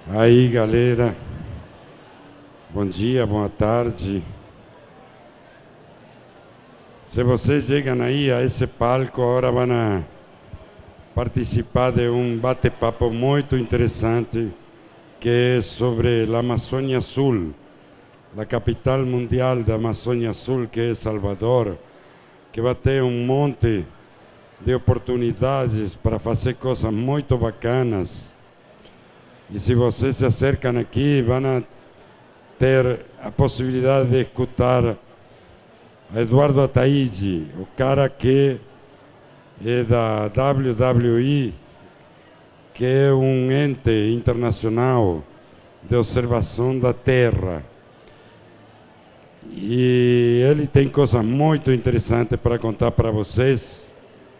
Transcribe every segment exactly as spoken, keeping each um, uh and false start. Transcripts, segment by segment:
Aí, galera, bom dia, boa tarde. Se vocês chegam aí a esse palco, agora vão a participar de um bate-papo muito interessante que é sobre a Amazônia Sul, a capital mundial da Amazônia Sul, que é Salvador, que vai ter um monte de oportunidades para fazer coisas muito bacanas. E se vocês se acercam aqui, vão ter a possibilidade de escutar Eduardo Ataíde, o cara que é da W W I, que é um ente internacional de observação da Terra. E ele tem coisas muito interessantes para contar para vocês.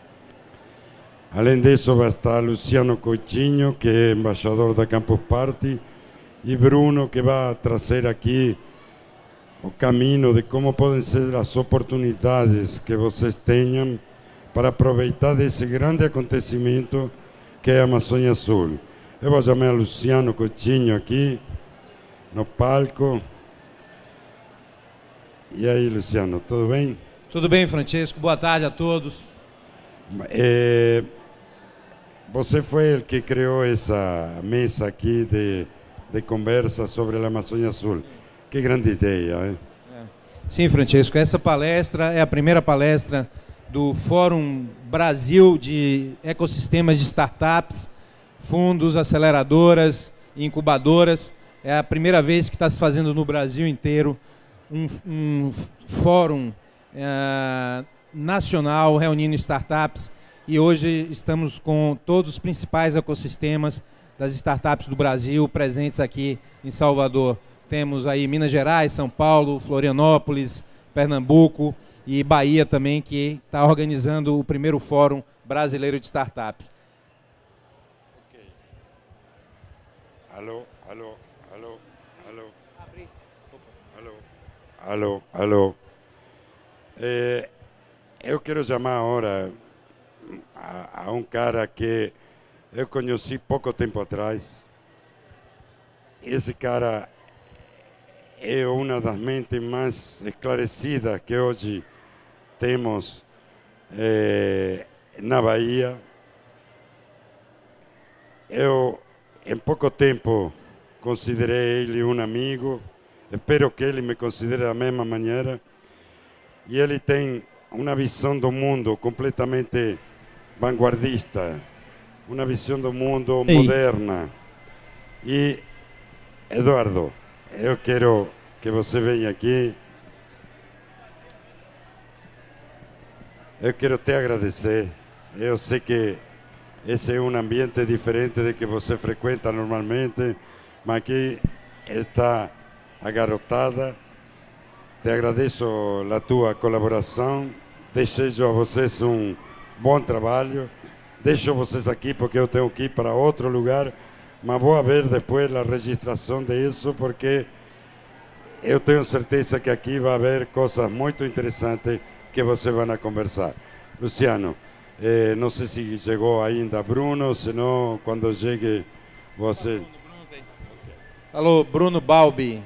Além disso, vai estar Luciano Coutinho, que é embaixador da Campus Party, e Bruno, que vai trazer aqui o caminho de como podem ser as oportunidades que vocês tenham para aproveitar desse grande acontecimento que é a Amazônia Sul. Eu vou chamar Luciano Coutinho aqui no palco. E aí, Luciano, tudo bem? Tudo bem, Francesco. Boa tarde a todos. É, você foi o que criou essa mesa aqui de, de conversa sobre a Amazônia Sul. Que grande ideia, hein? É. Sim, Francesco. Essa palestra é a primeira palestra do Fórum Brasil de Ecossistemas de Startups, Fundos, Aceleradoras e Incubadoras. É a primeira vez que está se fazendo no Brasil inteiro um, um fórum é, nacional reunindo startups. E hoje estamos com todos os principais ecossistemas das startups do Brasil presentes aqui em Salvador. Temos aí Minas Gerais, São Paulo, Florianópolis, Pernambuco e Bahia também, que está organizando o primeiro Fórum Brasileiro de Startups. Ok. Alô, alô, alô, alô. Abri. Alô, alô, alô. É, eu quero chamar agora a, a um cara que eu conheci pouco tempo atrás. Esse cara é uma das mentes mais esclarecidas que hoje temos é, na Bahia. Eu, em pouco tempo, considerei ele um amigo. Espero que ele me considere da mesma maneira. E ele tem uma visão do mundo completamente vanguardista, uma visão do mundo Ei. moderna. E, Eduardo, eu quero que você venha aqui. Eu quero te agradecer. Eu sei que esse é um ambiente diferente do que você frequenta normalmente, mas aqui está a garotada. Te agradeço a tua colaboração. Desejo a vocês um bom trabalho. Deixo vocês aqui porque eu tenho que ir para outro lugar, mas vou ver depois a registração disso, porque eu tenho certeza que aqui vai haver coisas muito interessantes que vocês vão conversar. Luciano, eh, não sei se chegou ainda Bruno, senão quando chegue você... Alô, Bruno Balbi.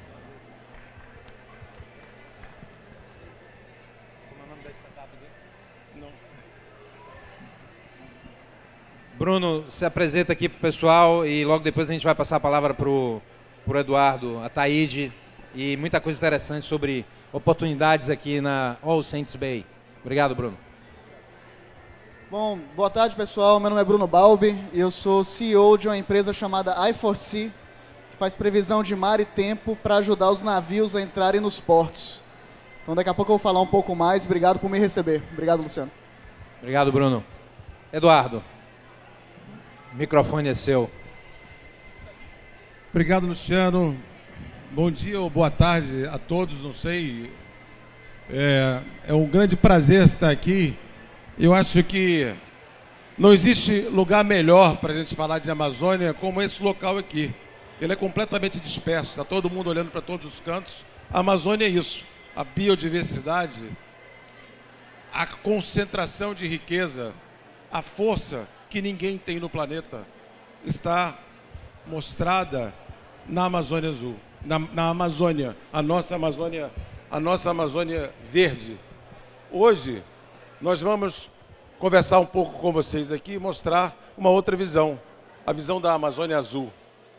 Bruno, se apresenta aqui para o pessoal e logo depois a gente vai passar a palavra para o Eduardo Ataíde e muita coisa interessante sobre oportunidades aqui na All Saints Bay. Obrigado, Bruno. Bom, boa tarde, pessoal. Meu nome é Bruno Balbi e eu sou C E O de uma empresa chamada I quatro C, que faz previsão de mar e tempo para ajudar os navios a entrarem nos portos. Então daqui a pouco eu vou falar um pouco mais. Obrigado por me receber. Obrigado, Luciano. Obrigado, Bruno. Eduardo. O microfone é seu. Obrigado, Luciano. Bom dia ou boa tarde a todos, não sei. É, é um grande prazer estar aqui. Eu acho que não existe lugar melhor para a gente falar de Amazônia como esse local aqui. Ele é completamente disperso, está todo mundo olhando para todos os cantos. A Amazônia é isso, a biodiversidade, a concentração de riqueza, a força que ninguém tem no planeta está mostrada na Amazônia Azul, na, na Amazônia, a nossa Amazônia, a nossa Amazônia verde. Hoje, nós vamos conversar um pouco com vocês aqui e mostrar uma outra visão, a visão da Amazônia Azul.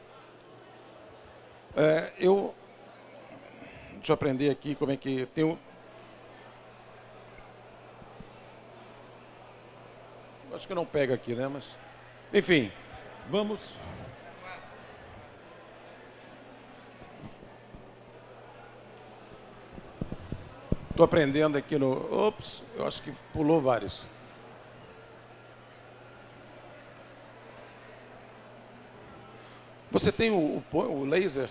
É, eu... Deixa eu aprender aqui como é que tem um... Acho que não pega aqui, né? Mas, enfim, vamos... Estou aprendendo aqui no... Ops, eu acho que pulou vários. Você tem o, o, o laser?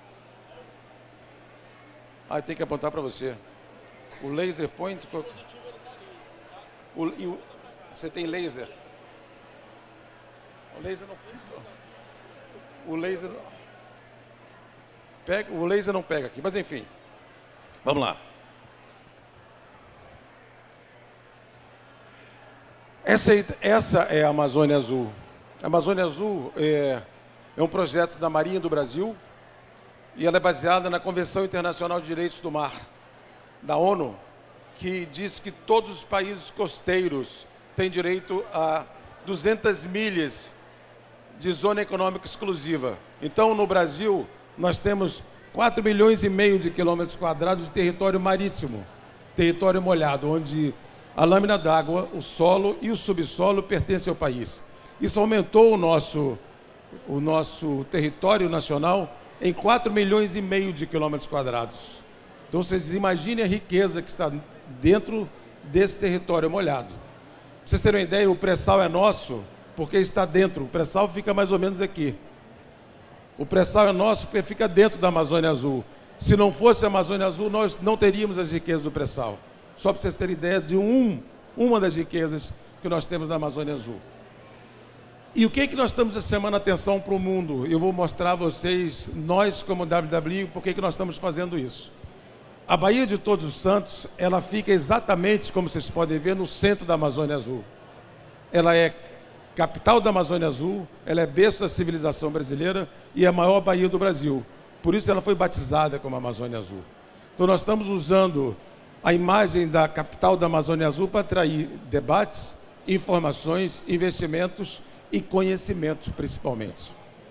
Ah, tem que apontar para você. O laser point... O, e o, você tem laser? O laser não... O laser... Pega, o laser não pega aqui, mas enfim. Vamos lá. Essa, essa é a Amazônia Azul. A Amazônia Azul é, é um projeto da Marinha do Brasil e ela é baseada na Convenção Internacional de Direitos do Mar, da ONU, que diz que todos os países costeiros têm direito a duzentas milhas de zona econômica exclusiva. Então, no Brasil, nós temos quatro milhões e meio de quilômetros quadrados de território marítimo, território molhado, onde a lâmina d'água, o solo e o subsolo pertencem ao país. Isso aumentou o nosso, o nosso território nacional em quatro milhões e meio de quilômetros quadrados. Então, vocês imaginem a riqueza que está dentro desse território molhado. Para vocês terem uma ideia, o pré-sal é nosso porque está dentro. O pré-sal fica mais ou menos aqui. O pré-sal é nosso porque fica dentro da Amazônia Azul. Se não fosse a Amazônia Azul, nós não teríamos as riquezas do pré-sal. Só para vocês terem ideia de um, uma das riquezas que nós temos na Amazônia Azul. E o que é que nós estamos chamando a atenção para o mundo? Eu vou mostrar a vocês, nós como W W I, por que que nós estamos fazendo isso. A Baía de Todos os Santos, ela fica exatamente, como vocês podem ver, no centro da Amazônia Azul. Ela é capital da Amazônia Azul, ela é berço da civilização brasileira e é a maior baía do Brasil. Por isso ela foi batizada como Amazônia Azul. Então nós estamos usando a imagem da capital da Amazônia Azul para atrair debates, informações, investimentos e conhecimento, principalmente.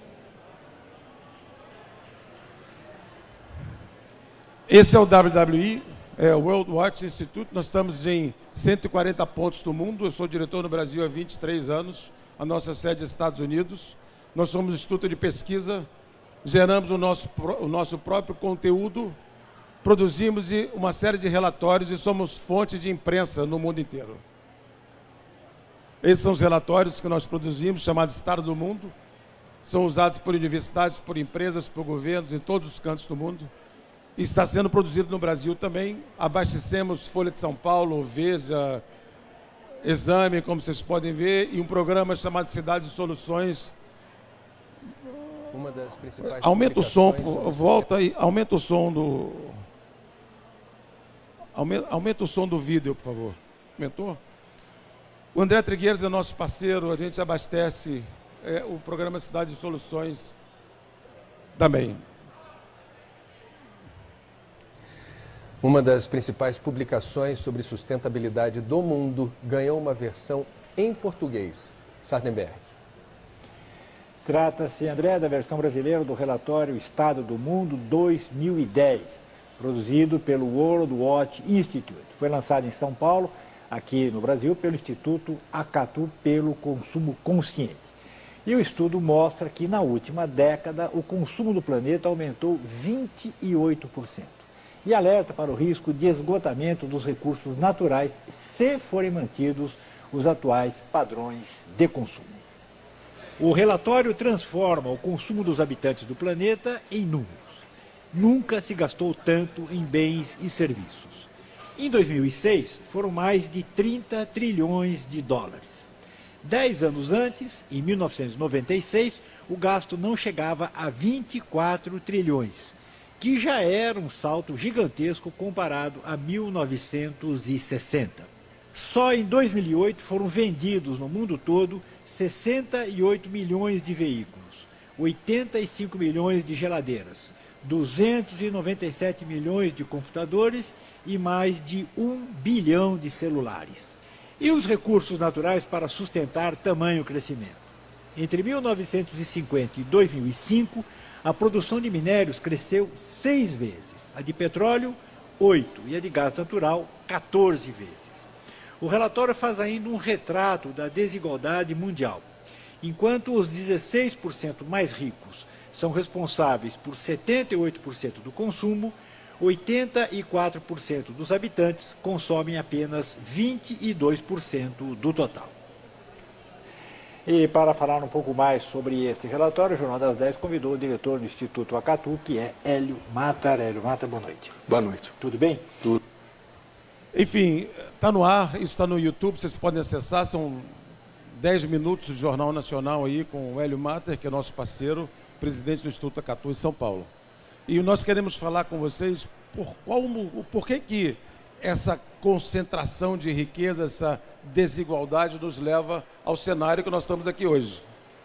Esse é o W W I, é o World Watch Institute. Nós estamos em cento e quarenta pontos do mundo. Eu sou diretor no Brasil há vinte e três anos. A nossa sede é nos Estados Unidos. Nós somos instituto de pesquisa, geramos o nosso, o nosso próprio conteúdo, produzimos uma série de relatórios e somos fonte de imprensa no mundo inteiro. Esses são os relatórios que nós produzimos, chamados Estado do Mundo. São usados por universidades, por empresas, por governos em todos os cantos do mundo. E está sendo produzido no Brasil também. Abastecemos Folha de São Paulo, Veja, Exame, como vocês podem ver, e um programa chamado Cidades e Soluções. Uma das principais aumenta o som, volta aí, aumenta o som do... Aumenta, aumenta o som do vídeo, por favor. Aumentou? O André Trigueiros é nosso parceiro, a gente abastece é, o programa Cidade de Soluções também. Uma das principais publicações sobre sustentabilidade do mundo ganhou uma versão em português. Sardenberg. Trata-se, André, da versão brasileira do relatório Estado do Mundo dois mil e dez, produzido pelo World Watch Institute. Foi lançado em São Paulo, aqui no Brasil, pelo Instituto Acatu pelo Consumo Consciente. E o estudo mostra que, na última década, o consumo do planeta aumentou vinte e oito por cento. E alerta para o risco de esgotamento dos recursos naturais se forem mantidos os atuais padrões de consumo. O relatório transforma o consumo dos habitantes do planeta em números. Nunca se gastou tanto em bens e serviços. Em dois mil e seis, foram mais de trinta trilhões de dólares. Dez anos antes, em mil novecentos e noventa e seis, o gasto não chegava a vinte e quatro trilhões, que já era um salto gigantesco comparado a mil novecentos e sessenta. Só em dois mil e oito foram vendidos no mundo todo sessenta e oito milhões de veículos, oitenta e cinco milhões de geladeiras, duzentos e noventa e sete milhões de computadores e mais de um bilhão de celulares. E os recursos naturais para sustentar tamanho crescimento? Entre mil novecentos e cinquenta e dois mil e cinco, a produção de minérios cresceu seis vezes, a de petróleo, oito, e a de gás natural, quatorze vezes. O relatório faz ainda um retrato da desigualdade mundial. Enquanto os dezesseis por cento mais ricos são responsáveis por setenta e oito por cento do consumo, oitenta e quatro por cento dos habitantes consomem apenas vinte e dois por cento do total. E para falar um pouco mais sobre este relatório, o Jornal das dez convidou o diretor do Instituto Acatu, que é Hélio Mata. Hélio Mata, boa noite. Boa noite. Tudo bem? Tudo. Enfim, está no ar, isso está no YouTube, vocês podem acessar, são dez minutos de Jornal Nacional aí com o Hélio Mata, que é nosso parceiro, presidente do Instituto Acatu em São Paulo. E nós queremos falar com vocês por, qual, por que que essa concentração de riqueza, essa desigualdade nos leva ao cenário que nós estamos aqui hoje.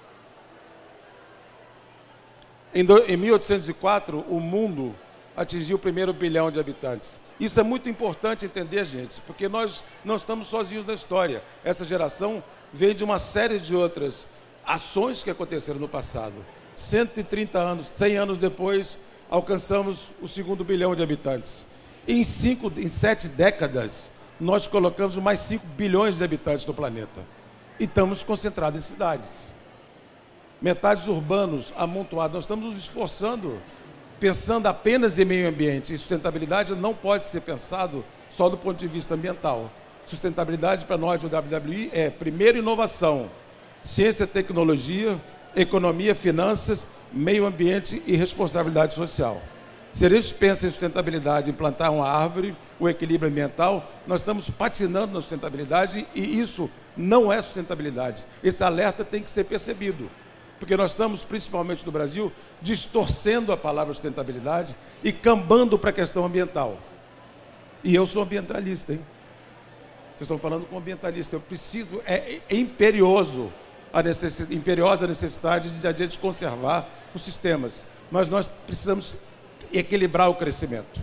Em, do, em mil oitocentos e quatro, o mundo atingiu o primeiro bilhão de habitantes. Isso é muito importante entender, gente, porque nós não estamos sozinhos na história. Essa geração vem de uma série de outras ações que aconteceram no passado. cento e trinta anos, cem anos depois, alcançamos o segundo bilhão de habitantes. Em, cinco, em sete décadas, nós colocamos mais cinco bilhões de habitantes no planeta. E estamos concentrados em cidades. Metades urbanos, amontoados. Nós estamos nos esforçando, pensando apenas em meio ambiente. E sustentabilidade não pode ser pensado só do ponto de vista ambiental. Sustentabilidade para nós, o W W I, é primeiro inovação, ciência e tecnologia, economia, finanças, meio ambiente e responsabilidade social. Se a gente pensa em sustentabilidade, em plantar uma árvore, o equilíbrio ambiental, nós estamos patinando na sustentabilidade e isso não é sustentabilidade. Esse alerta tem que ser percebido, porque nós estamos, principalmente no Brasil, distorcendo a palavra sustentabilidade e cambando para a questão ambiental. E eu sou ambientalista, hein? Vocês estão falando com ambientalista. Eu preciso, é, é imperioso a necessidade, imperiosa a necessidade de a gente conservar os sistemas, mas nós precisamos equilibrar o crescimento.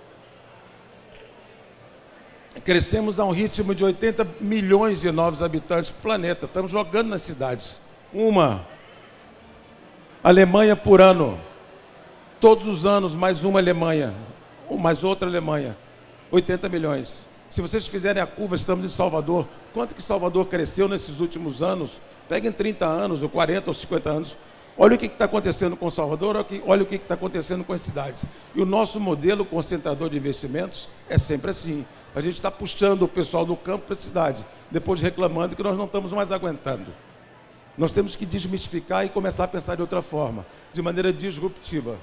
Crescemos a um ritmo de oitenta milhões de novos habitantes no planeta. Estamos jogando nas cidades. Uma Alemanha por ano. Todos os anos, mais uma Alemanha. Mais outra Alemanha. oitenta milhões. Se vocês fizerem a curva, estamos em Salvador. Quanto que Salvador cresceu nesses últimos anos? Peguem trinta anos, ou quarenta, ou cinquenta anos. Olha o que está acontecendo com Salvador, olha o que está acontecendo com as cidades. E o nosso modelo concentrador de investimentos é sempre assim. A gente está puxando o pessoal do campo para a cidade, depois reclamando que nós não estamos mais aguentando. Nós temos que desmistificar e começar a pensar de outra forma, de maneira disruptiva.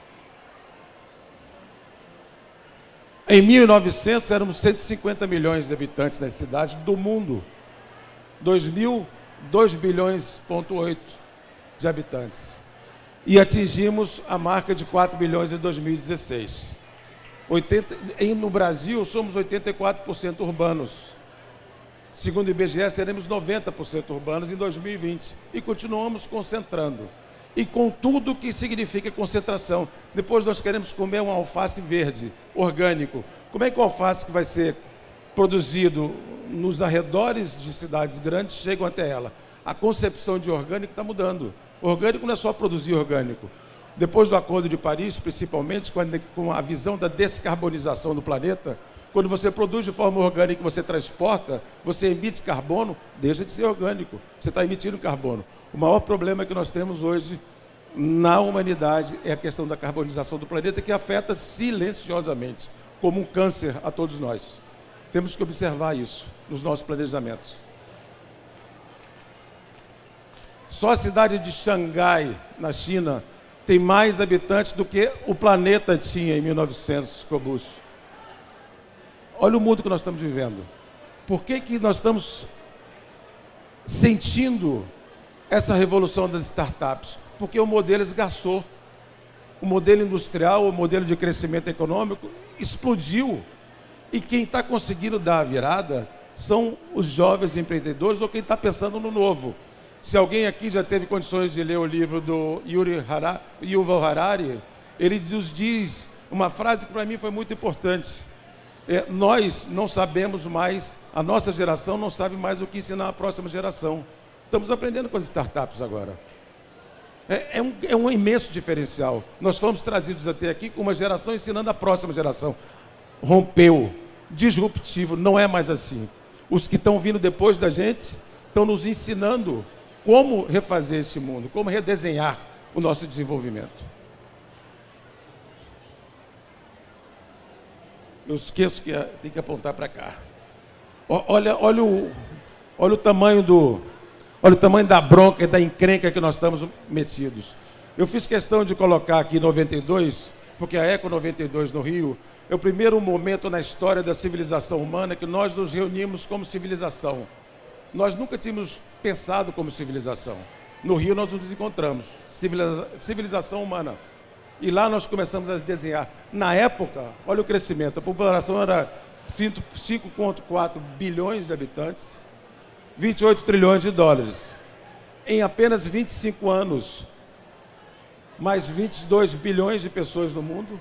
Em mil e novecentos, éramos cento e cinquenta milhões de habitantes nas cidades do mundo. dois mil, dois bilhões e oito de habitantes. E atingimos a marca de quatro bilhões em dois mil e dezesseis. oitenta, em, no Brasil, somos oitenta e quatro por cento urbanos. Segundo o I B G E, seremos noventa por cento urbanos em dois mil e vinte. E continuamos concentrando. E com tudo que significa concentração. Depois nós queremos comer um alface verde, orgânico. Como é que o alface que vai ser produzido nos arredores de cidades grandes chega até ela? A concepção de orgânico está mudando. Orgânico não é só produzir orgânico. Depois do Acordo de Paris, principalmente, com a visão da descarbonização do planeta, quando você produz de forma orgânica e você transporta, você emite carbono, deixa de ser orgânico. Você está emitindo carbono. O maior problema que nós temos hoje na humanidade é a questão da carbonização do planeta, que afeta silenciosamente, como um câncer a todos nós. Temos que observar isso nos nossos planejamentos. Só a cidade de Xangai, na China, tem mais habitantes do que o planeta tinha em mil e novecentos, Cobus. Olha o mundo que nós estamos vivendo. Por que que nós estamos sentindo essa revolução das startups? Porque o modelo esgarçou. O modelo industrial, o modelo de crescimento econômico explodiu. E quem está conseguindo dar a virada são os jovens empreendedores ou quem está pensando no novo. Se alguém aqui já teve condições de ler o livro do Yuri Harari, Yuval Harari, ele nos diz uma frase que para mim foi muito importante. É, nós não sabemos mais, a nossa geração não sabe mais o que ensinar a próxima geração. Estamos aprendendo com as startups agora. É, é, um, é um imenso diferencial. Nós fomos trazidos até aqui com uma geração ensinando a próxima geração. Rompeu, disruptivo, não é mais assim. Os que estão vindo depois da gente estão nos ensinando como refazer esse mundo, como redesenhar o nosso desenvolvimento. Eu esqueço que tem que apontar para cá. Olha, olha, o, olha o tamanho do, olha o tamanho da bronca e da encrenca que nós estamos metidos. Eu fiz questão de colocar aqui noventa e dois, porque a Eco noventa e dois no Rio é o primeiro momento na história da civilização humana que nós nos reunimos como civilização. Nós nunca tínhamos pensado como civilização. No Rio nós nos encontramos, civiliza- civilização humana. E lá nós começamos a desenhar. Na época, olha o crescimento, a população era cinco vírgula quatro bilhões de habitantes, vinte e oito trilhões de dólares. Em apenas vinte e cinco anos, mais vinte e dois bilhões de pessoas no mundo.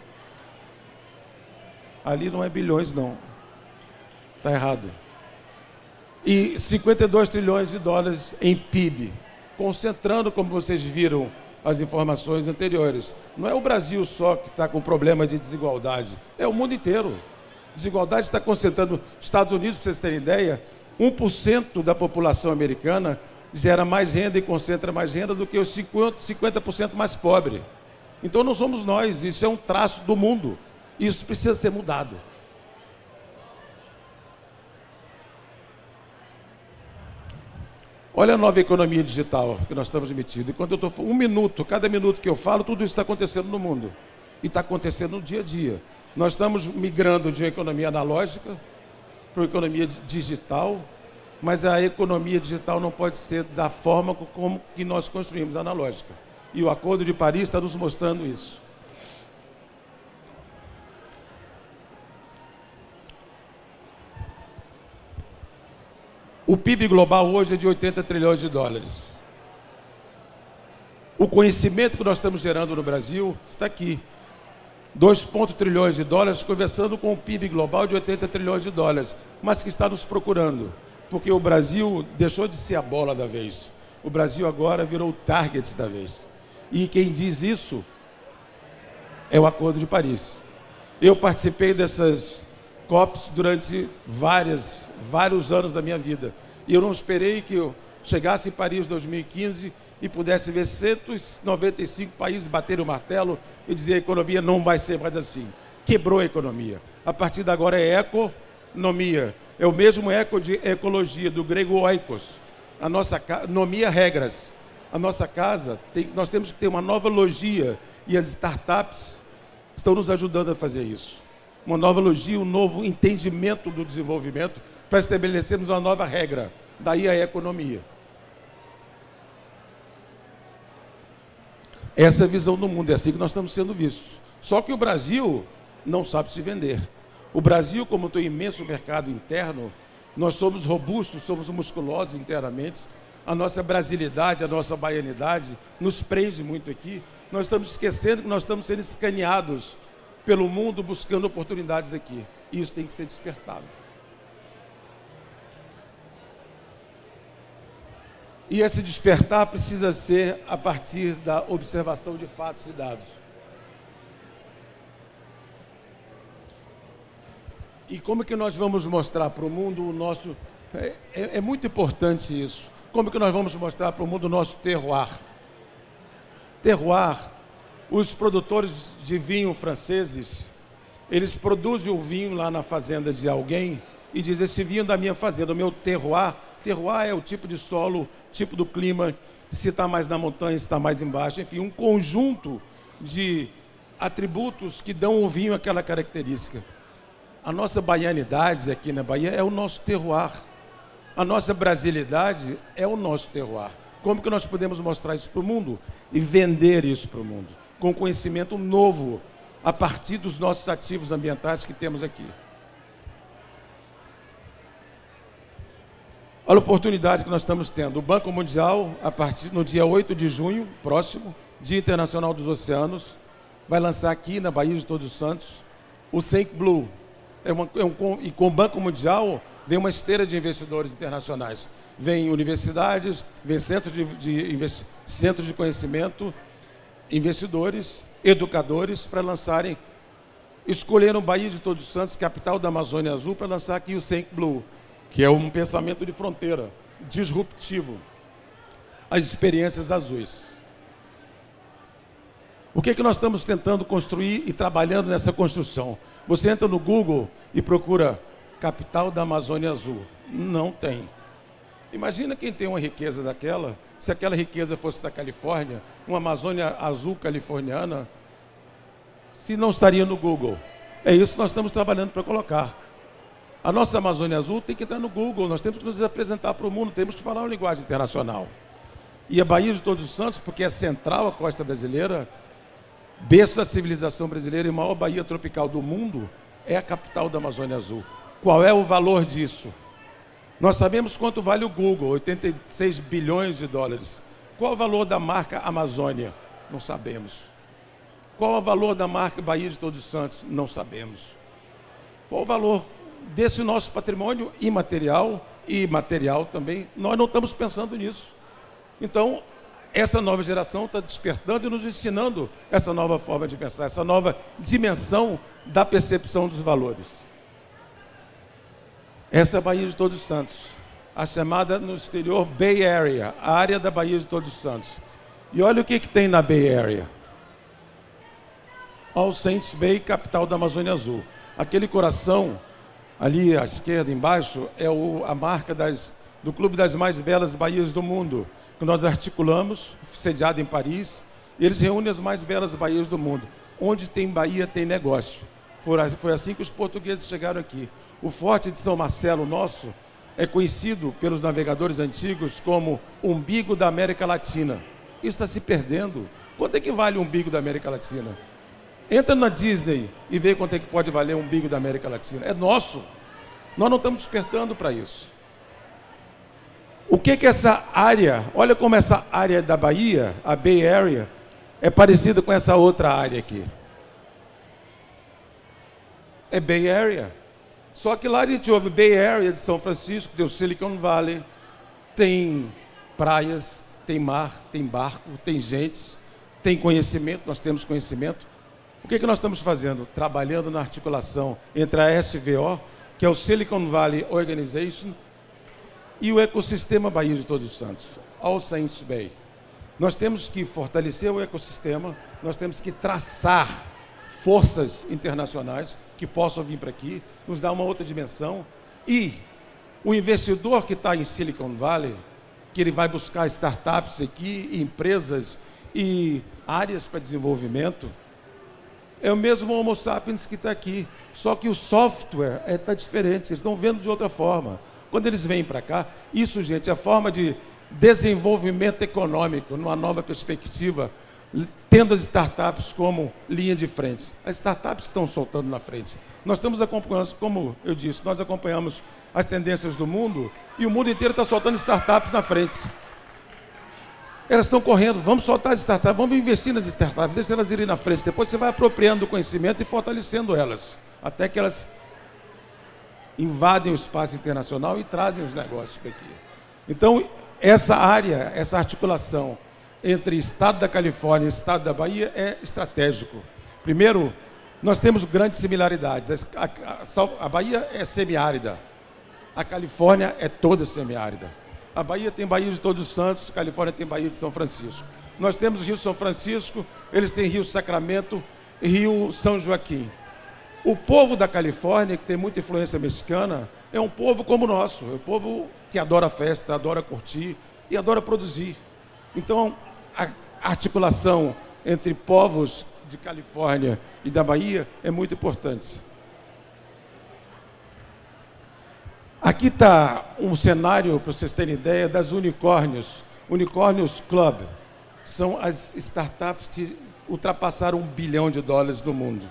Ali não é bilhões, não. Está errado. E cinquenta e dois trilhões de dólares em P I B, concentrando, como vocês viram, as informações anteriores. Não é o Brasil só que está com problema de desigualdade, é o mundo inteiro. Desigualdade está concentrando. Estados Unidos, para vocês terem ideia, um por cento da população americana gera mais renda e concentra mais renda do que os cinquenta por cento mais pobre. Então não somos nós, isso é um traço do mundo. Isso precisa ser mudado. Olha a nova economia digital que nós estamos emitindo. E quando eu estou um minuto, cada minuto que eu falo, tudo isso está acontecendo no mundo. E está acontecendo no dia a dia. Nós estamos migrando de uma economia analógica para uma economia digital, mas a economia digital não pode ser da forma como que nós construímos a analógica. E o Acordo de Paris está nos mostrando isso. O P I B global hoje é de oitenta trilhões de dólares. O conhecimento que nós estamos gerando no Brasil está aqui. dois vírgula cinco trilhões de dólares, conversando com o P I B global de oitenta trilhões de dólares, mas que está nos procurando, porque o Brasil deixou de ser a bola da vez. O Brasil agora virou o target da vez. E quem diz isso é o Acordo de Paris. Eu participei dessas COPs durante várias, vários anos da minha vida. E eu não esperei que eu chegasse em Paris em dois mil e quinze e pudesse ver cento e noventa e cinco países baterem o martelo e dizer a economia não vai ser mais assim. Quebrou a economia. A partir de agora é economia. É o mesmo eco de ecologia, do grego oikos. A nossa casa, nomia regras. A nossa casa, tem, nós temos que ter uma nova logia e as startups estão nos ajudando a fazer isso. Uma nova logia, um novo entendimento do desenvolvimento para estabelecermos uma nova regra. Daí a economia. Essa é a visão do mundo, é assim que nós estamos sendo vistos. Só que o Brasil não sabe se vender. O Brasil, como tem um imenso mercado interno, nós somos robustos, somos musculosos internamente. A nossa brasilidade, a nossa baianidade nos prende muito aqui. Nós estamos esquecendo que nós estamos sendo escaneados pelo mundo buscando oportunidades aqui. E isso tem que ser despertado. E esse despertar precisa ser a partir da observação de fatos e dados. E como que nós vamos mostrar para o mundo o nosso... É, é, é muito importante isso. Como que nós vamos mostrar para o mundo o nosso terroir? Terroir, os produtores de vinho franceses, eles produzem o vinho lá na fazenda de alguém e dizem, esse vinho é da minha fazenda, o meu terroir. Terroir é o tipo de solo, tipo do clima, se está mais na montanha, se está mais embaixo, enfim, um conjunto de atributos que dão ao vinho aquela característica. A nossa baianidade aqui na Bahia é o nosso terroir. A nossa brasilidade é o nosso terroir. Como que nós podemos mostrar isso para o mundo e vender isso para o mundo? Com conhecimento novo, a partir dos nossos ativos ambientais que temos aqui. Olha a oportunidade que nós estamos tendo. O Banco Mundial, a partir, no dia oito de junho, próximo, Dia Internacional dos Oceanos, vai lançar aqui na Baía de Todos os Santos o Think Blue. É uma, é um, e com o Banco Mundial vem uma esteira de investidores internacionais. Vem universidades, vem centros de, de, investi, centros de conhecimento, investidores, educadores, para lançarem, escolheram Baía de Todos os Santos, capital da Amazônia Azul, para lançar aqui o Think Blue, que é um pensamento de fronteira, disruptivo, as experiências azuis. O que é que nós estamos tentando construir e trabalhando nessa construção? Você entra no Google e procura capital da Amazônia Azul. Não tem. Imagina quem tem uma riqueza daquela, se aquela riqueza fosse da Califórnia, uma Amazônia Azul californiana, se não estaria no Google. É isso que nós estamos trabalhando para colocar. A nossa Amazônia Azul tem que entrar no Google, nós temos que nos apresentar para o mundo, temos que falar uma linguagem internacional. E a Baía de Todos os Santos, porque é central a costa brasileira, berço da civilização brasileira e maior baía tropical do mundo, é a capital da Amazônia Azul. Qual é o valor disso? Nós sabemos quanto vale o Google, oitenta e seis bilhões de dólares. Qual o valor da marca Amazônia? Não sabemos. Qual o valor da marca Baía de Todos os Santos? Não sabemos. Qual o valor desse nosso patrimônio imaterial e material também? Nós não estamos pensando nisso. Então, essa nova geração está despertando e nos ensinando essa nova forma de pensar, essa nova dimensão da percepção dos valores. Essa é a Baía de Todos os Santos, a chamada no exterior Bay Area, a área da Baía de Todos os Santos. E olha o que, que tem na Bay Area. All Saints Bay, capital da Amazônia Azul. Aquele coração ali à esquerda, embaixo, é o, a marca das, do Clube das Mais Belas Baías do Mundo, que nós articulamos, sediado em Paris. Eles reúnem as mais belas baías do mundo. Onde tem baía, tem negócio. Foi assim que os portugueses chegaram aqui. O Forte de São Marcelo nosso é conhecido pelos navegadores antigos como umbigo da América Latina. Isso está se perdendo. Quanto é que vale o umbigo da América Latina? Entra na Disney e vê quanto é que pode valer o umbigo da América Latina. É nosso. Nós não estamos despertando para isso. O que que essa área, olha como essa área da Bahia, a Bay Area, é parecida com essa outra área aqui. É Bay Area. Só que lá a gente ouve Bay Area de São Francisco, tem o Silicon Valley, tem praias, tem mar, tem barco, tem gente, tem conhecimento, nós temos conhecimento. O que que nós estamos fazendo? Trabalhando na articulação entre a S V O, que é o Silicon Valley Organization, e o ecossistema Baía de Todos os Santos, All Saints Bay. Nós temos que fortalecer o ecossistema, nós temos que traçar forças internacionais que possam vir para aqui, nos dar uma outra dimensão. E o investidor que está em Silicon Valley, que ele vai buscar startups aqui, empresas e áreas para desenvolvimento, é o mesmo Homo sapiens que está aqui, só que o software está diferente, eles estão vendo de outra forma. Quando eles vêm para cá, isso, gente, é a forma de desenvolvimento econômico, numa nova perspectiva, tendo as startups como linha de frente. As startups que estão soltando na frente. Nós estamos acompanhando, como eu disse, nós acompanhamos as tendências do mundo e o mundo inteiro está soltando startups na frente. Elas estão correndo, vamos soltar as startups, vamos investir nas startups, deixa elas irem na frente. Depois você vai apropriando o conhecimento e fortalecendo elas, até que elas invadem o espaço internacional e trazem os negócios para aqui. Então, essa área, essa articulação entre Estado da Califórnia e Estado da Bahia é estratégico. Primeiro, nós temos grandes similaridades. A, a, a Bahia é semiárida, a Califórnia é toda semiárida. A Bahia tem Baía de Todos os Santos, a Califórnia tem Baía de São Francisco. Nós temos Rio São Francisco, eles têm Rio Sacramento e Rio São Joaquim. O povo da Califórnia, que tem muita influência mexicana, é um povo como o nosso, é um povo que adora festa, adora curtir e adora produzir. Então, a articulação entre povos de Califórnia e da Bahia é muito importante. Aqui está um cenário, para vocês terem ideia, das unicórnios. Unicórnios Club são as startups que ultrapassaram um bilhão de dólares no mundo.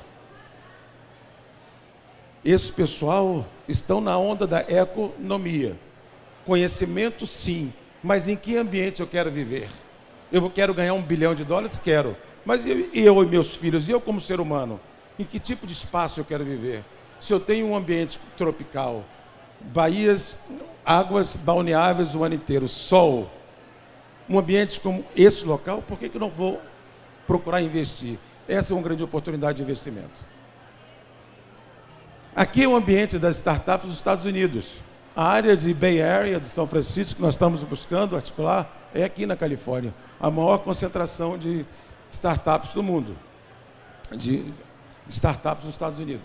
Esse pessoal estão na onda da economia. Conhecimento, sim, mas em que ambiente eu quero viver? Eu quero ganhar um bilhão de dólares? Quero. Mas eu, eu e meus filhos, e eu como ser humano, em que tipo de espaço eu quero viver? Se eu tenho um ambiente tropical, baías, águas balneáveis o ano inteiro, sol, um ambiente como esse local, por que que eu não vou procurar investir? Essa é uma grande oportunidade de investimento. Aqui é o ambiente das startups dos Estados Unidos. A área de Bay Area, de São Francisco, que nós estamos buscando articular, é aqui na Califórnia. A maior concentração de startups do mundo. De startups dos Estados Unidos.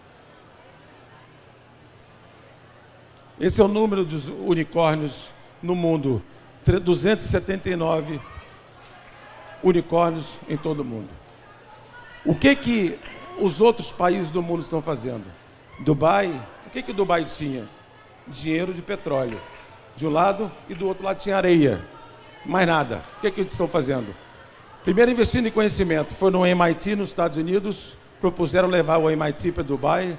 Esse é o número dos unicórnios no mundo. duzentos e setenta e nove unicórnios em todo o mundo. O que que os outros países do mundo estão fazendo? Dubai, o que que Dubai tinha? Dinheiro de petróleo. De um lado e do outro lado tinha areia. Mais nada. O que que eles estão fazendo? Primeiro, investindo em conhecimento. Foi no M I T, nos Estados Unidos, propuseram levar o M I T para Dubai.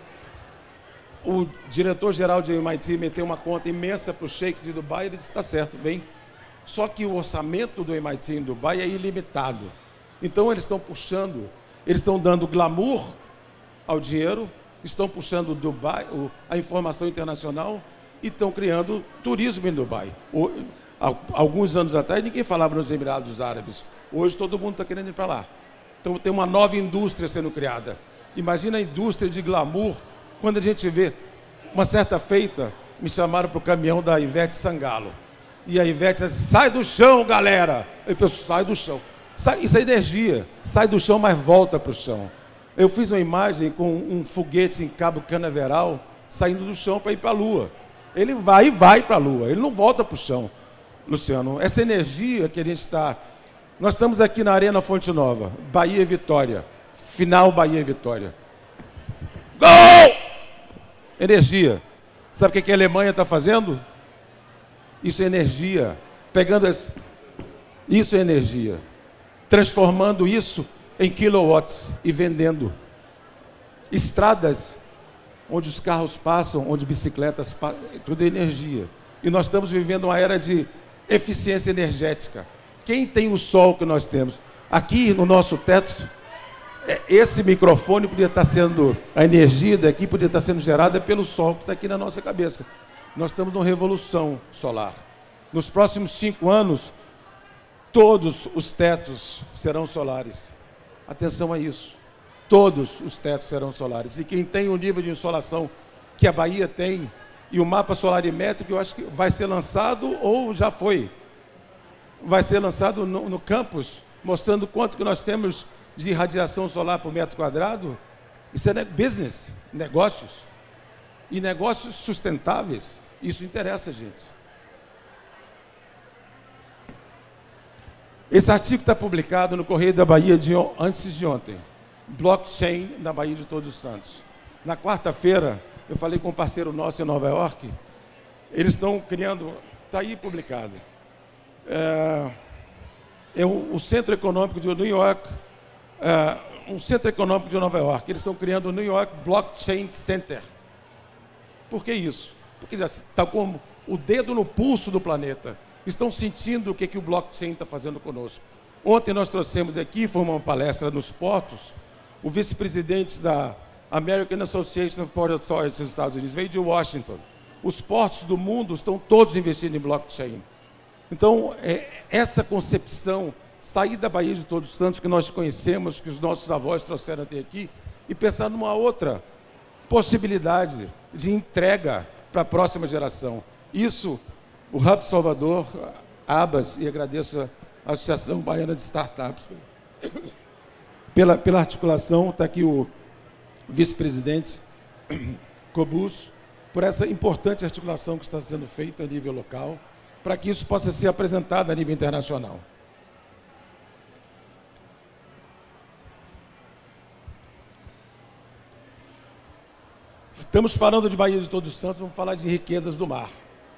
O diretor-geral de M I T meteu uma conta imensa para o Sheikh de Dubai e ele disse, está certo, vem. Só que o orçamento do M I T em Dubai é ilimitado. Então, eles estão puxando, eles estão dando glamour ao dinheiro, estão puxando Dubai, a informação internacional e estão criando turismo em Dubai. O, alguns anos atrás, ninguém falava nos Emirados Árabes. Hoje, todo mundo está querendo ir para lá. Então, tem uma nova indústria sendo criada. Imagina a indústria de glamour, quando a gente vê, uma certa feita, me chamaram para o caminhão da Ivete Sangalo. E a Ivete disse, sai do chão, galera. Eu penso, sai do chão. Sai, isso é energia. Sai do chão, mas volta para o chão. Eu fiz uma imagem com um foguete em Cabo Canaveral, saindo do chão para ir para a Lua. Ele vai e vai para a Lua, ele não volta para o chão, Luciano. Essa energia que a gente está... Nós estamos aqui na Arena Fonte Nova, Bahia e Vitória. Final Bahia e Vitória. Gol! Energia. Sabe o que a Alemanha está fazendo? Isso é energia. Pegando as... Isso é energia. Transformando isso em kilowatts e vendendo. Estradas onde os carros passam, onde bicicletas passam, tudo é energia. E nós estamos vivendo uma era de eficiência energética. Quem tem o sol que nós temos? Aqui no nosso teto, esse microfone podia estar sendo, a energia daqui podia estar sendo gerada pelo sol que está aqui na nossa cabeça. Nós estamos numa revolução solar. Nos próximos cinco anos, todos os tetos serão solares. Atenção a isso. Todos os tetos serão solares. E quem tem o nível de insolação que a Bahia tem, e o mapa solarimétrico, eu acho que vai ser lançado, ou já foi, vai ser lançado no, no campus, mostrando quanto que nós temos de radiação solar por metro quadrado. Isso é business, negócios. E negócios sustentáveis. Isso interessa, gente. Esse artigo está publicado no Correio da Bahia de, antes de ontem. Blockchain na Bahia de Todos os Santos. Na quarta-feira, eu falei com um parceiro nosso em Nova York. Eles estão criando... Está aí publicado. É, é o, o Centro Econômico de New York... É, um Centro Econômico de Nova York. Eles estão criando o New York Blockchain Center. Por que isso? Porque está como o dedo no pulso do planeta. Estão sentindo o que, que o blockchain está fazendo conosco. Ontem nós trouxemos aqui, foi uma palestra nos portos, o vice-presidente da American Association of Port Authorities dos Estados Unidos, veio de Washington. Os portos do mundo estão todos investindo em blockchain. Então, é, essa concepção, sair da Bahia de Todos os Santos, que nós conhecemos, que os nossos avós trouxeram até aqui, e pensar numa outra possibilidade de entrega para a próxima geração. Isso, o Hub Salvador, Abas, e agradeço a Associação Baiana de Startups, pela, pela articulação, está aqui o vice-presidente Cobus, por essa importante articulação que está sendo feita a nível local, para que isso possa ser apresentado a nível internacional. Estamos falando de Bahia de Todos os Santos, vamos falar de riquezas do mar.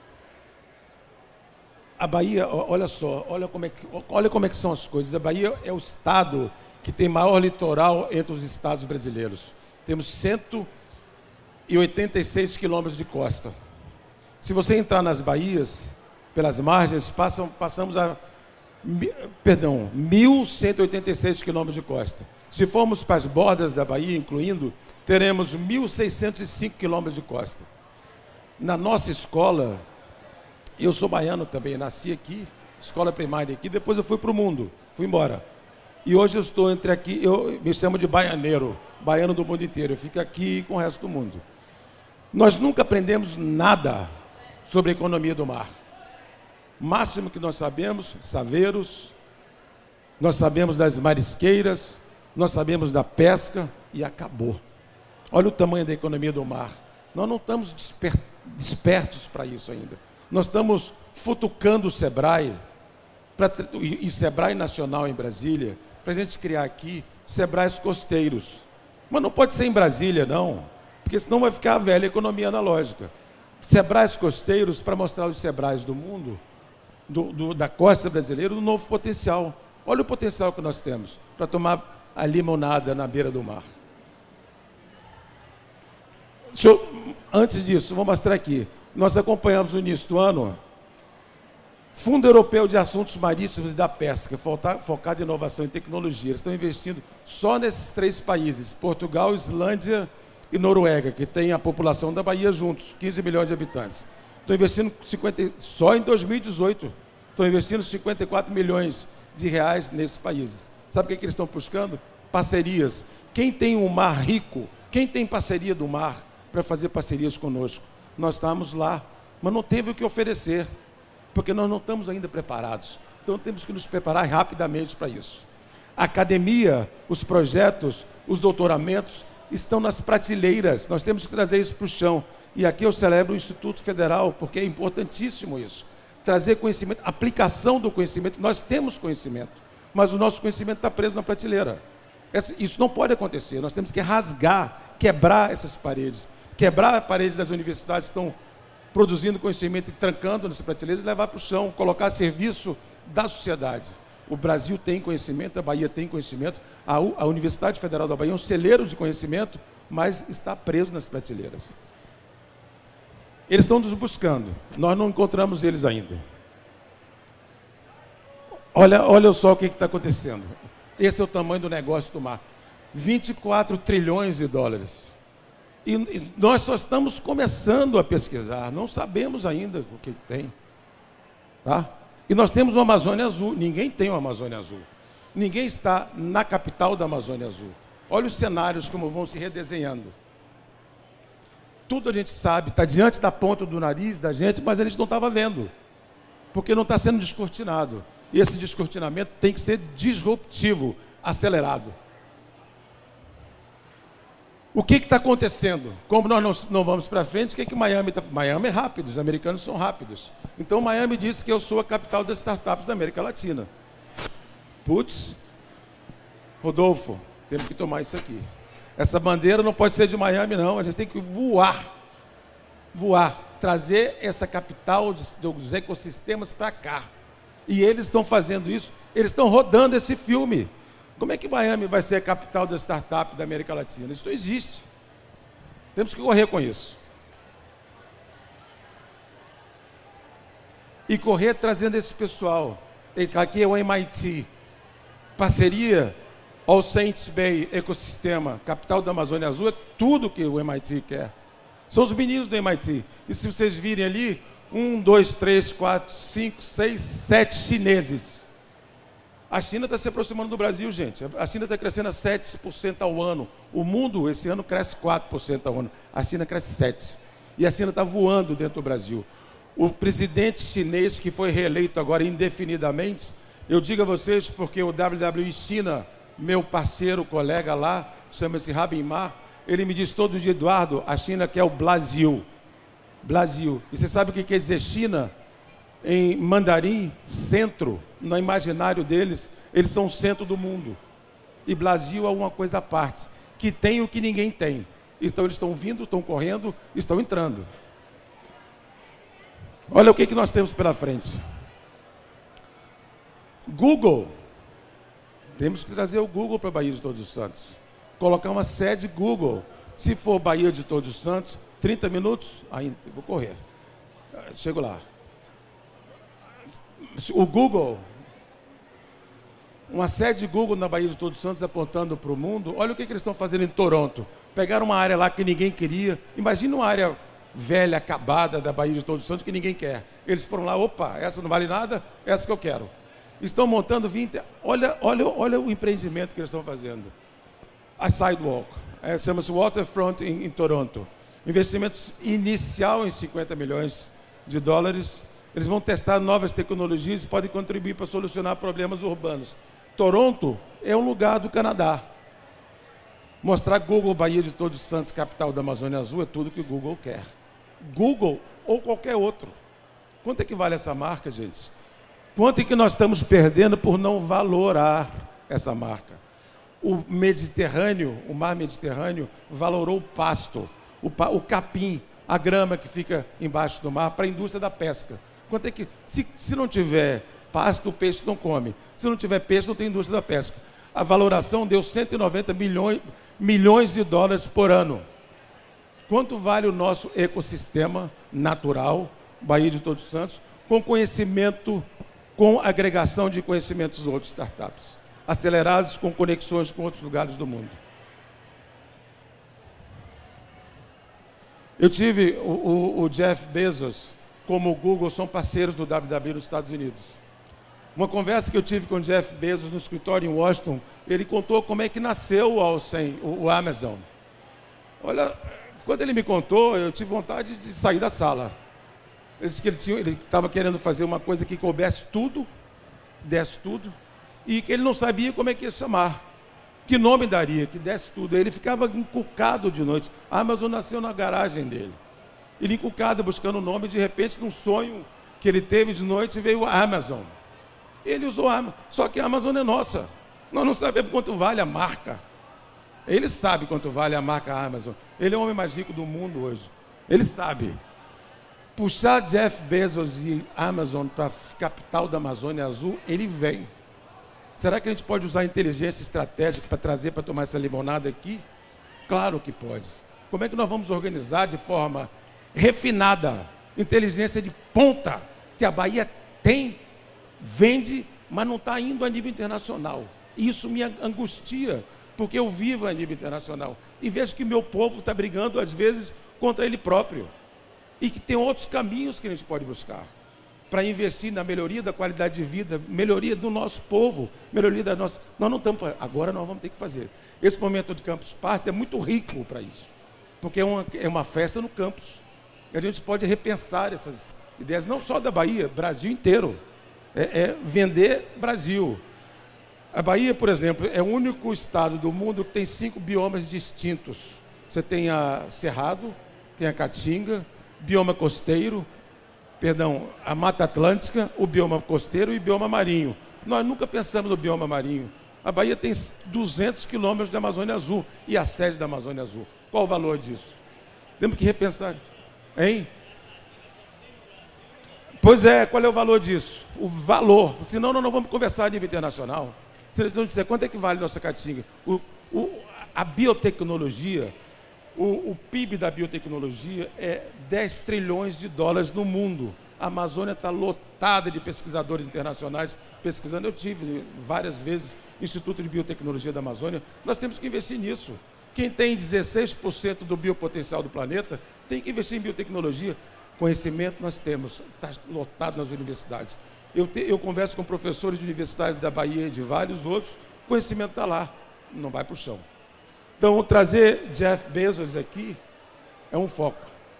A Bahia, olha só, olha como, é que, olha como é que são as coisas. A Bahia é o estado que tem maior litoral entre os estados brasileiros. Temos cento e oitenta e seis quilômetros de costa. Se você entrar nas baías, pelas margens, passam, passamos a, perdão, mil cento e oitenta e seis quilômetros de costa. Se formos para as bordas da Bahia, incluindo, teremos mil seiscentos e cinco quilômetros de costa. Na nossa escola, eu sou baiano também, nasci aqui, escola primária aqui, depois eu fui para o mundo, fui embora. E hoje eu estou entre aqui, eu me chamo de baianeiro, baiano do mundo inteiro, eu fico aqui com o resto do mundo. Nós nunca aprendemos nada sobre a economia do mar. O máximo que nós sabemos, saveiros, nós sabemos das marisqueiras, nós sabemos da pesca e acabou. Olha o tamanho da economia do mar. Nós não estamos desper, despertos para isso ainda. Nós estamos futucando o Sebrae, pra, e, e Sebrae Nacional em Brasília, para a gente criar aqui Sebraes costeiros. Mas não pode ser em Brasília, não, porque senão vai ficar a velha economia analógica. Sebraes costeiros para mostrar aos Sebraes do mundo, do, do, da costa brasileira, um novo potencial. Olha o potencial que nós temos para tomar a limonada na beira do mar. Deixa eu, antes disso, vou mostrar aqui. Nós acompanhamos no início do ano Fundo Europeu de Assuntos Marítimos e da Pesca, focado em inovação e tecnologia. Eles estão investindo só nesses três países, Portugal, Islândia e Noruega, que tem a população da Bahia juntos, quinze milhões de habitantes. Estão investindo cinquenta, só em dois mil e dezoito, estão investindo cinquenta e quatro milhões de reais nesses países. Sabe o que, é que eles estão buscando? Parcerias. Quem tem um mar rico, quem tem parceria do mar para fazer parcerias conosco? Nós estamos lá, mas não teve o que oferecer, porque nós não estamos ainda preparados. Então temos que nos preparar rapidamente para isso. A academia, os projetos, os doutoramentos estão nas prateleiras, nós temos que trazer isso para o chão. E aqui eu celebro o Instituto Federal, porque é importantíssimo isso. Trazer conhecimento, aplicação do conhecimento. Nós temos conhecimento, mas o nosso conhecimento está preso na prateleira. Isso não pode acontecer, nós temos que rasgar, quebrar essas paredes, quebrar as paredes das universidades que estão produzindo conhecimento e trancando nessas prateleiras e levar para o chão, colocar a serviço da sociedade. O Brasil tem conhecimento, a Bahia tem conhecimento, a, U, a Universidade Federal da Bahia é um celeiro de conhecimento, mas está preso nas prateleiras. Eles estão nos buscando, nós não encontramos eles ainda. Olha, olha só o que está acontecendo. Esse é o tamanho do negócio do mar. vinte e quatro trilhões de dólares. E, e nós só estamos começando a pesquisar, não sabemos ainda o que tem. Tá? E nós temos uma Amazônia Azul, ninguém tem uma Amazônia Azul. Ninguém está na capital da Amazônia Azul. Olha os cenários como vão se redesenhando. Tudo a gente sabe, está diante da ponta do nariz da gente, mas a gente não estava vendo, porque não está sendo descortinado. E esse descortinamento tem que ser disruptivo, acelerado. O que está acontecendo? Como nós não, não vamos para frente, o que, que Miami está... Miami é rápido, os americanos são rápidos. Então Miami disse que eu sou a capital das startups da América Latina. Putz, Rodolfo, temos que tomar isso aqui. Essa bandeira não pode ser de Miami, não. A gente tem que voar. Voar. Trazer essa capital dos ecossistemas para cá. E eles estão fazendo isso. Eles estão rodando esse filme. Como é que Miami vai ser a capital da startup da América Latina? Isso não existe. Temos que correr com isso. E correr trazendo esse pessoal. Aqui é o M I T. Parceria ao Saints Bay Ecossistema, capital da Amazônia Azul, é tudo que o M I T quer. São os meninos do M I T. E se vocês virem ali, um, dois, três, quatro, cinco, seis, sete chineses. A China está se aproximando do Brasil, gente. A China está crescendo a sete por cento ao ano. O mundo, esse ano, cresce quatro por cento ao ano. A China cresce sete por cento. E a China está voando dentro do Brasil. O presidente chinês, que foi reeleito agora indefinidamente, eu digo a vocês, porque o W W I China, meu parceiro, colega lá, chama-se Rabin Ma, ele me diz todo dia, Eduardo, a China quer o Brasil. Brasil. E você sabe o que quer dizer China? Em mandarim, centro, no imaginário deles, eles são o centro do mundo. E Brasil é uma coisa à parte, que tem o que ninguém tem. Então eles estão vindo, estão correndo, estão entrando. Olha o que, que nós temos pela frente. Google. Temos que trazer o Google para a Bahia de Todos os Santos. Colocar uma sede Google. Se for Bahia de Todos os Santos, trinta minutos, ainda vou correr. Chego lá. O Google, uma sede de Google na Baía de Todos Santos apontando para o mundo, olha o que, que eles estão fazendo em Toronto. Pegaram uma área lá que ninguém queria. Imagina uma área velha, acabada da Baía de Todos Santos que ninguém quer. Eles foram lá, opa, essa não vale nada, essa que eu quero. Estão montando vinte... Olha, olha, olha o empreendimento que eles estão fazendo. A Sidewalk, é, chama-se Waterfront em, em Toronto. Investimento inicial em cinquenta milhões de dólares. Eles vão testar novas tecnologias e podem contribuir para solucionar problemas urbanos. Toronto é um lugar do Canadá. Mostrar Google, Baía de Todos os Santos, capital da Amazônia Azul, é tudo que o Google quer. Google ou qualquer outro. Quanto é que vale essa marca, gente? Quanto é que nós estamos perdendo por não valorar essa marca? O Mediterrâneo, o mar Mediterrâneo, valorou o pasto, o, pa, o capim, a grama que fica embaixo do mar para a indústria da pesca. Quanto é que, se, se não tiver pasto, o peixe não come. Se não tiver peixe, não tem indústria da pesca. A valoração deu cento e noventa milhões, milhões de dólares por ano. Quanto vale o nosso ecossistema natural, Baía de Todos Santos, com conhecimento, com agregação de conhecimentos dos outros startups, acelerados com conexões com outros lugares do mundo? Eu tive o, o, o Jeff Bezos, como o Google, são parceiros do W W nos Estados Unidos. Uma conversa que eu tive com o Jeff Bezos no escritório em Washington, ele contou como é que nasceu o Alcem, o, o Amazon. Olha, quando ele me contou, eu tive vontade de sair da sala. Ele disse que ele estava querendo fazer uma coisa que coubesse tudo, desse tudo, e que ele não sabia como é que ia chamar, que nome daria, que desse tudo. Ele ficava encucado de noite. A Amazon nasceu na garagem dele. Ele encucado, buscando o nome, de repente, num sonho que ele teve de noite, veio a Amazon. Ele usou a Amazon, só que a Amazon é nossa. Nós não sabemos quanto vale a marca. Ele sabe quanto vale a marca Amazon. Ele é o homem mais rico do mundo hoje. Ele sabe. Puxar Jeff Bezos e Amazon para a capital da Amazônia Azul, ele vem. Será que a gente pode usar a inteligência estratégica para trazer para tomar essa limonada aqui? Claro que pode. Como é que nós vamos organizar de forma refinada, inteligência de ponta, que a Bahia tem, vende, mas não está indo a nível internacional? Isso me angustia, porque eu vivo a nível internacional e vejo que meu povo está brigando, às vezes, contra ele próprio. E que tem outros caminhos que a gente pode buscar para investir na melhoria da qualidade de vida, melhoria do nosso povo, melhoria da nossa... Nós não estamos... Agora nós vamos ter que fazer. Esse momento de Campus Party é muito rico para isso, porque é uma, é uma festa no campus. E a gente pode repensar essas ideias, não só da Bahia, Brasil inteiro. É, é vender Brasil. A Bahia, por exemplo, é o único estado do mundo que tem cinco biomas distintos. Você tem a Cerrado, tem a Caatinga, bioma costeiro, perdão, a Mata Atlântica, o bioma costeiro e o bioma marinho. Nós nunca pensamos no bioma marinho. A Bahia tem duzentos quilômetros de Amazônia Azul e a sede da Amazônia Azul. Qual o valor disso? Temos que repensar. Hein? Pois é, qual é o valor disso? O valor. Senão nós não vamos conversar a nível internacional. Se eles vão dizer quanto é que vale nossa Caatinga. O, o, a biotecnologia, o, o P I B da biotecnologia é dez trilhões de dólares no mundo. A Amazônia está lotada de pesquisadores internacionais pesquisando. Eu tive várias vezes Instituto de Biotecnologia da Amazônia. Nós temos que investir nisso. Quem tem dezesseis por cento do biopotencial do planeta tem que investir em biotecnologia. Conhecimento nós temos, está lotado nas universidades. Eu, te, eu converso com professores de universidades da Bahia e de vários outros, o conhecimento está lá, não vai para o chão. Então, trazer Jeff Bezos aqui é um foco.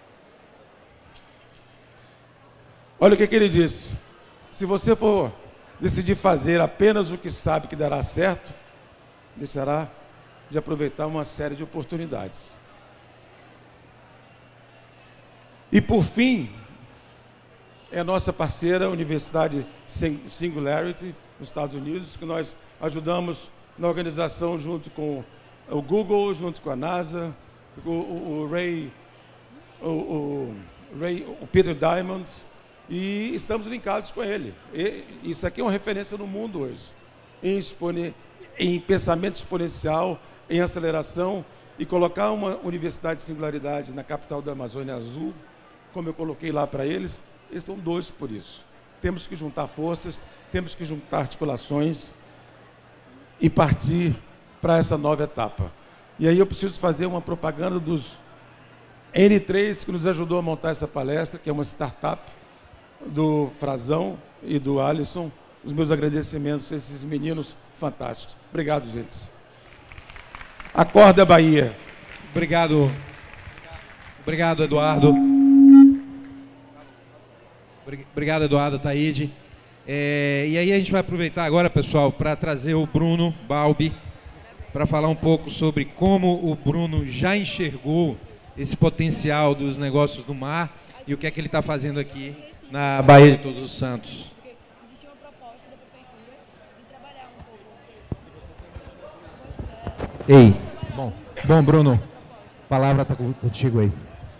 Olha o que, que ele disse. Se você for decidir fazer apenas o que sabe que dará certo, deixará de aproveitar uma série de oportunidades. E, por fim, é a nossa parceira, a Universidade Singularity, nos Estados Unidos, que nós ajudamos na organização junto com o Google, junto com a NASA, o, o, o Ray, o, o, Ray, o Peter Diamond, e estamos linkados com ele. E isso aqui é uma referência no mundo hoje, em, expone, em pensamento exponencial, em aceleração, e colocar uma Universidade de Singularidade na capital da Amazônia Azul como eu coloquei lá para eles, eles estão doidos por isso. Temos que juntar forças, temos que juntar articulações e partir para essa nova etapa. E aí eu preciso fazer uma propaganda dos N três, que nos ajudou a montar essa palestra, que é uma startup do Frazão e do Alisson. Os meus agradecimentos a esses meninos fantásticos. Obrigado, gente. Acorda, Bahia. Obrigado. Obrigado, Eduardo. Obrigado, Eduardo, Taíde. É, e aí a gente vai aproveitar agora, pessoal, para trazer o Bruno Balbi, para falar um pouco sobre como o Bruno já enxergou esse potencial dos negócios do mar e o que é que ele está fazendo aqui na Baía de Todos os Santos. Existe uma proposta da prefeitura de trabalhar um pouco. Ei, bom, bom Bruno, a palavra está contigo aí.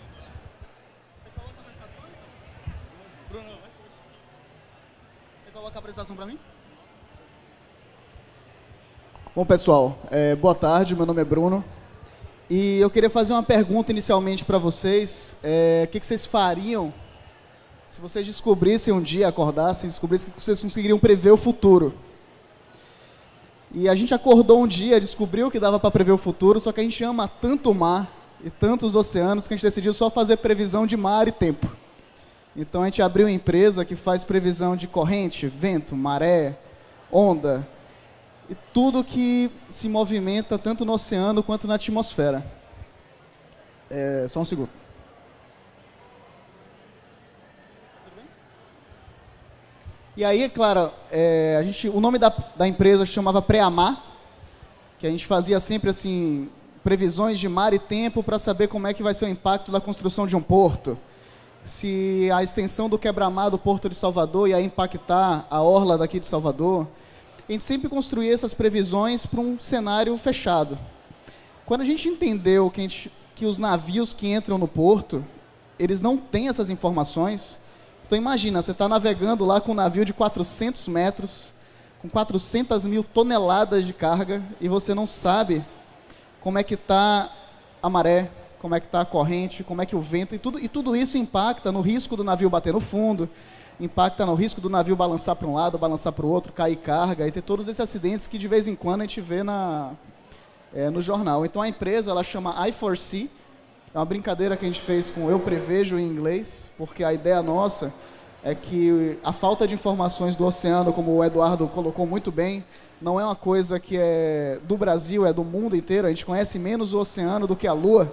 Você coloca a apresentação para mim? Bom, pessoal, é, boa tarde, meu nome é Bruno. E eu queria fazer uma pergunta inicialmente para vocês. É, o que, que vocês fariam se vocês descobrissem um dia, acordassem, descobrissem que vocês conseguiriam prever o futuro? E a gente acordou um dia, descobriu que dava para prever o futuro, só que a gente ama tanto o mar e tantos oceanos que a gente decidiu só fazer previsão de mar e tempo. Então a gente abriu uma empresa que faz previsão de corrente, vento, maré, onda, e tudo que se movimenta tanto no oceano quanto na atmosfera. É, só um segundo. E aí, claro, é, a gente, o nome da, da empresa chamava Preamar, que a gente fazia sempre assim previsões de mar e tempo para saber como é que vai ser o impacto da construção de um porto. Se a extensão do quebra-mar do Porto de Salvador ia impactar a orla daqui de Salvador. A gente sempre construía essas previsões para um cenário fechado. Quando a gente entendeu que, a gente, que os navios que entram no porto, eles não têm essas informações. Então imagina, você está navegando lá com um navio de quatrocentos metros, com quatrocentas mil toneladas de carga, e você não sabe como é que está a maré, como é que está a corrente, como é que o vento, e tudo, e tudo isso impacta no risco do navio bater no fundo, impacta no risco do navio balançar para um lado, balançar para o outro, cair carga, e ter todos esses acidentes que de vez em quando a gente vê na, é, no jornal. Então a empresa, ela chama I foresee, é uma brincadeira que a gente fez com Eu Prevejo em inglês, porque a ideia nossa é que a falta de informações do oceano, como o Eduardo colocou muito bem, não é uma coisa que é do Brasil, é do mundo inteiro. A gente conhece menos o oceano do que a Lua.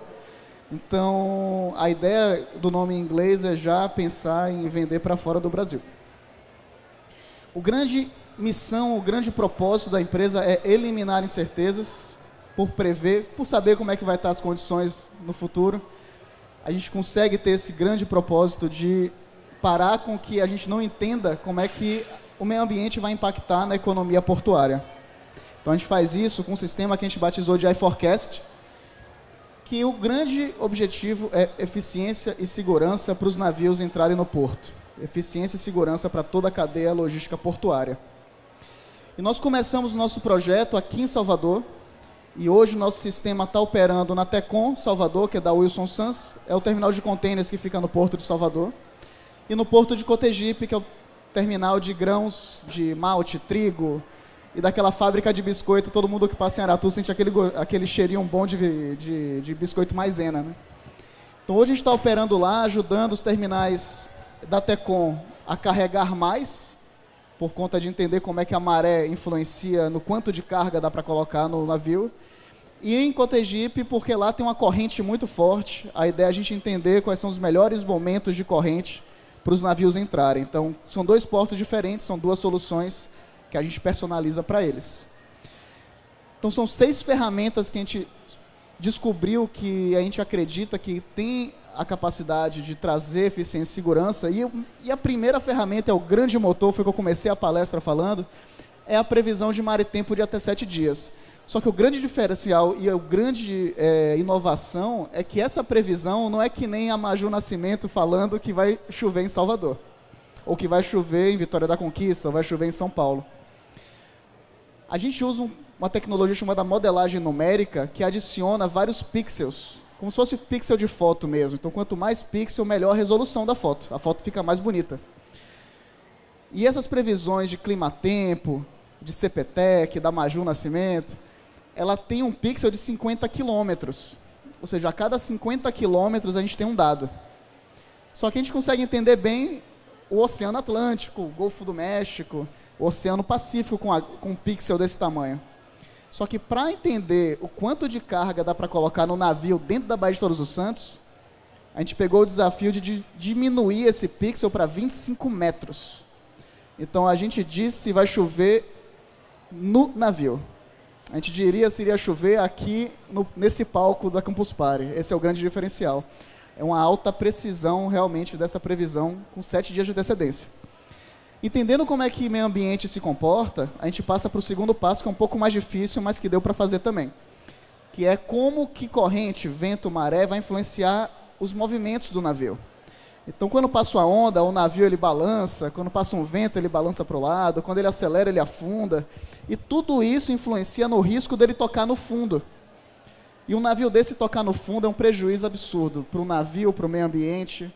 Então, a ideia do nome em inglês é já pensar em vender para fora do Brasil. O grande missão, o grande propósito da empresa é eliminar incertezas, por prever, por saber como é que vai estar as condições no futuro. A gente consegue ter esse grande propósito de parar com que a gente não entenda como é que o meio ambiente vai impactar na economia portuária. Então a gente faz isso com um sistema que a gente batizou de iForecast, que o grande objetivo é eficiência e segurança para os navios entrarem no porto. Eficiência e segurança para toda a cadeia logística portuária. E nós começamos o nosso projeto aqui em Salvador, e hoje o nosso sistema está operando na Tecon, Salvador, que é da Wilson Sons, é o terminal de containers que fica no Porto de Salvador, e no Porto de Cotegipe, que é o terminal de grãos, de malte, trigo, e daquela fábrica de biscoito. Todo mundo que passa em Aratu sente aquele, aquele cheirinho bom de, de, de biscoito maisena, né? Então hoje a gente está operando lá, ajudando os terminais da Tecon a carregar mais, por conta de entender como é que a maré influencia no quanto de carga dá para colocar no navio. E em Cotegipe, porque lá tem uma corrente muito forte, a ideia é a gente entender quais são os melhores momentos de corrente para os navios entrarem. Então, são dois portos diferentes, são duas soluções que a gente personaliza para eles. Então, são seis ferramentas que a gente descobriu que a gente acredita que tem a capacidade de trazer eficiência e segurança, e, e a primeira ferramenta é o grande motor, foi que eu comecei a palestra falando, é a previsão de mar e tempo de até sete dias. Só que o grande diferencial e a grande é, inovação é que essa previsão não é que nem a Maju Nascimento falando que vai chover em Salvador, ou que vai chover em Vitória da Conquista, ou vai chover em São Paulo. A gente usa um, uma tecnologia chamada modelagem numérica, que adiciona vários pixels, como se fosse pixel de foto mesmo. Então, quanto mais pixel, melhor a resolução da foto. A foto fica mais bonita. E essas previsões de clima-tempo, de C P T E C, da Maju Nascimento, ela tem um pixel de cinquenta quilômetros. Ou seja, a cada cinquenta quilômetros a gente tem um dado. Só que a gente consegue entender bem o Oceano Atlântico, o Golfo do México, o Oceano Pacífico com, a, com um pixel desse tamanho. Só que para entender o quanto de carga dá para colocar no navio dentro da Baía de Todos os Santos, a gente pegou o desafio de, de diminuir esse pixel para vinte e cinco metros. Então a gente disse se vai chover no navio. A gente diria se iria chover aqui no, nesse palco da Campus Party. Esse é o grande diferencial. É uma alta precisão realmente dessa previsão com sete dias de antecedência. Entendendo como é que meio ambiente se comporta, a gente passa para o segundo passo, que é um pouco mais difícil, mas que deu para fazer também. Que é como que corrente, vento, maré vai influenciar os movimentos do navio. Então, quando passa a onda, o navio ele balança, quando passa um vento, ele balança para o lado, quando ele acelera, ele afunda. E tudo isso influencia no risco dele tocar no fundo. E um navio desse tocar no fundo é um prejuízo absurdo para o navio, para o meio ambiente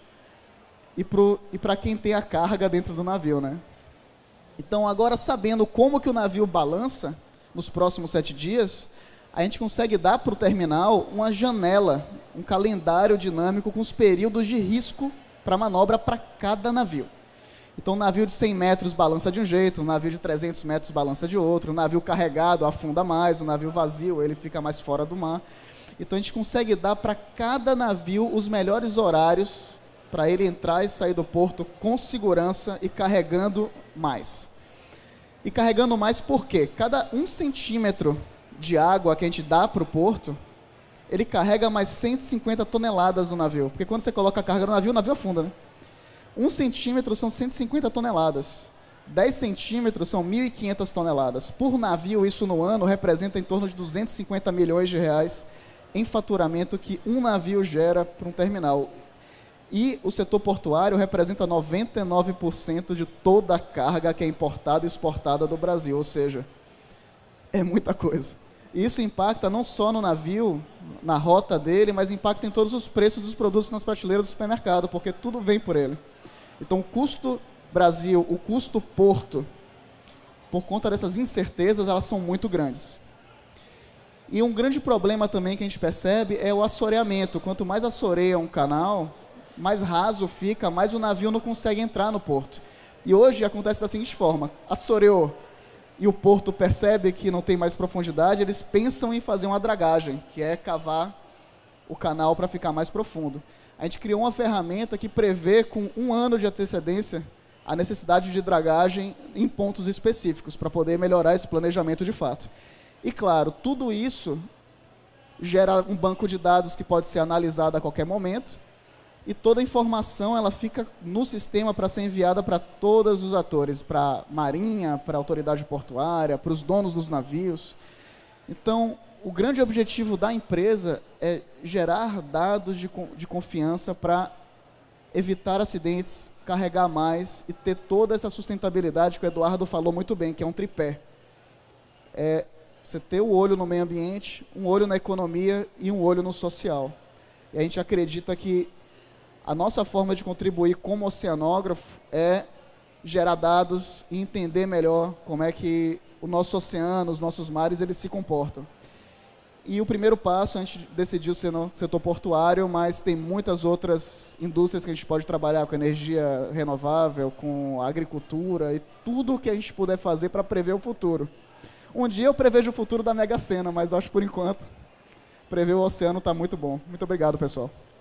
e para quem tem a carga dentro do navio, né? Então, agora sabendo como que o navio balança nos próximos sete dias, a gente consegue dar para o terminal uma janela, um calendário dinâmico com os períodos de risco para manobra para cada navio. Então, um navio de cem metros balança de um jeito, um navio de trezentos metros balança de outro, um navio carregado afunda mais, um navio vazio ele fica mais fora do mar. Então, a gente consegue dar para cada navio os melhores horários para ele entrar e sair do porto com segurança e carregando mais. E carregando mais por quê? Cada um centímetro de água que a gente dá para o porto, ele carrega mais cento e cinquenta toneladas no navio. Porque quando você coloca a carga no navio, o navio afunda, né? Um centímetro são cento e cinquenta toneladas. dez centímetros são mil e quinhentas toneladas. Por navio, isso no ano representa em torno de duzentos e cinquenta milhões de reais em faturamento que um navio gera para um terminal. E o setor portuário representa noventa e nove por cento de toda a carga que é importada e exportada do Brasil. Ou seja, é muita coisa. E isso impacta não só no navio, na rota dele, mas impacta em todos os preços dos produtos nas prateleiras do supermercado, porque tudo vem por ele. Então, o custo Brasil, o custo porto, por conta dessas incertezas, elas são muito grandes. E um grande problema também que a gente percebe é o assoreamento. Quanto mais assoreia um canal, mais raso fica, mais o navio não consegue entrar no porto. E hoje acontece da seguinte forma: assoreou e o porto percebe que não tem mais profundidade, eles pensam em fazer uma dragagem, que é cavar o canal para ficar mais profundo. A gente criou uma ferramenta que prevê com um ano de antecedência a necessidade de dragagem em pontos específicos, para poder melhorar esse planejamento de fato. E claro, tudo isso gera um banco de dados que pode ser analisado a qualquer momento, e toda a informação ela fica no sistema para ser enviada para todos os atores, para a Marinha, para a autoridade portuária, para os donos dos navios. Então, o grande objetivo da empresa é gerar dados de, de confiança para evitar acidentes, carregar mais e ter toda essa sustentabilidade que o Eduardo falou muito bem, que é um tripé. É você ter o olho no meio ambiente, um olho na economia e um olho no social. E a gente acredita que a nossa forma de contribuir como oceanógrafo é gerar dados e entender melhor como é que o nosso oceano, os nossos mares, eles se comportam. E o primeiro passo, a gente decidiu ser no setor portuário, mas tem muitas outras indústrias que a gente pode trabalhar com energia renovável, com agricultura e tudo o que a gente puder fazer para prever o futuro. Um dia eu prevejo o futuro da Mega Sena, mas acho que por enquanto prever o oceano está muito bom. Muito obrigado, pessoal.